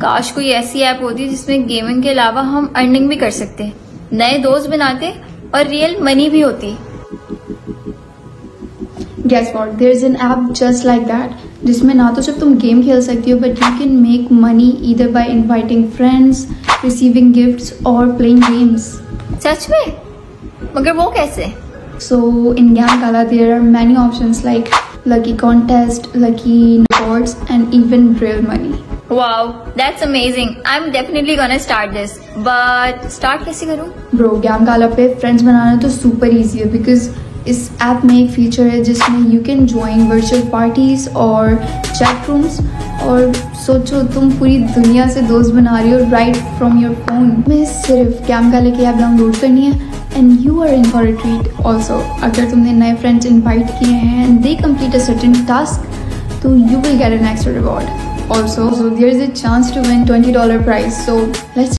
काश कोई ऐसी ऐप होती जिसमें गेमिंग के अलावा हम अर्निंग भी कर सकते, नए दोस्त बनाते और रियल मनी भी होती। Guess what? There's an app just like that, जिसमें ना तो सिर्फ तुम गेम खेल सकती हो but you can make money either by inviting friends, receiving gifts or playing games. सच में? मगर वो कैसे? So in Gamgala there are many options like lucky contest, lucky rewards and even real money. Wow, that's amazing. I'm definitely gonna start this. But start कैसे करूँ? Bro, Gamgala पे friends बनाना तो super easy है because इस app में एक feature है जिसमें you can join virtual parties और chat rooms और सोचो तुम पूरी दुनिया से दोस्त बना रही हो right from your phone। में सिर्फ Gamgala की ऐप डाउनलोड करनी है and you are in for a treat also। अगर तुमने नए friends invite किए हैं and they complete a certain task तो you will get an extra reward also। So there is a chance to win $20 prize, so let's